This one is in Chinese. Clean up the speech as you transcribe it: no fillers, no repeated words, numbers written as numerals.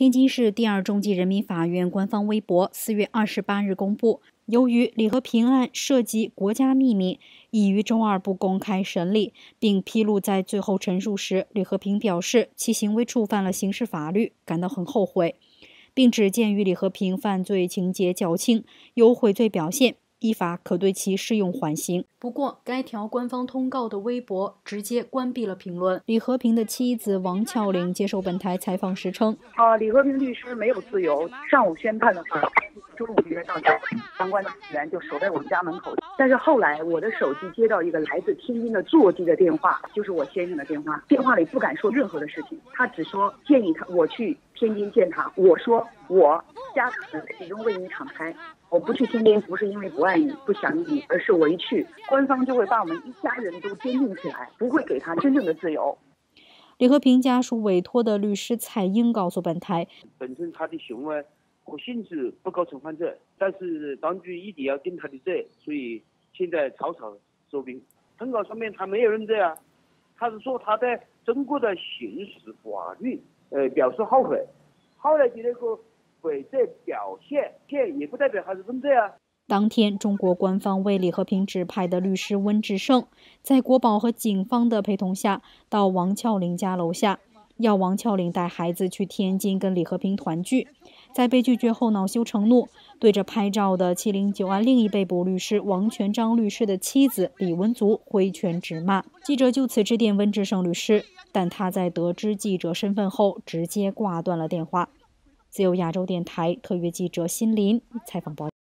天津市第二中级人民法院官方微博4月28日公布，由于李和平案涉及国家秘密，已于周二不公开审理，并披露在最后陈述时，李和平表示其行为触犯了刑事法律，感到很后悔，并指鉴于李和平犯罪情节较轻，有悔罪表现，依法可对其适用缓刑。不过，该条官方通告的微博直接关闭了评论。李和平的妻子王峭岭接受本台采访时称：“ 李和平律师没有自由。上午宣判的时候，中午约到家，相关的人员就守在我们家门口。但是后来我的手机接到一个来自天津的座机的电话，就是我先生的电话。电话里不敢说任何的事情，他只说建议我去天津见他。我说我家门始终为你敞开。”我不去天津不是因为不爱你、不想你，而是我一去，官方就会把我们一家人都监禁起来，不会给他真正的自由。 李和平家属委托的律师蔡英告诉本台， 本身他的行为和性质不构成犯罪，但是当局一定要定他的罪，所以现在草草收兵。通告上面他没有认罪啊，他是说他在中国的刑事法律表示后悔，后来的那个悔罪表现也不代表他是认罪啊。 当天，中国官方为李和平指派的律师温志胜，在国保和警方的陪同下，到王峭岭家楼下，要王峭岭带孩子去天津跟李和平团聚。在被拒绝后恼羞成怒，对着拍照的709案另一被捕律师王全章律师的妻子李文足挥拳直骂。记者就此致电温志胜律师，但他在得知记者身份后，直接挂断了电话。自由亚洲电台特约记者辛林采访报道。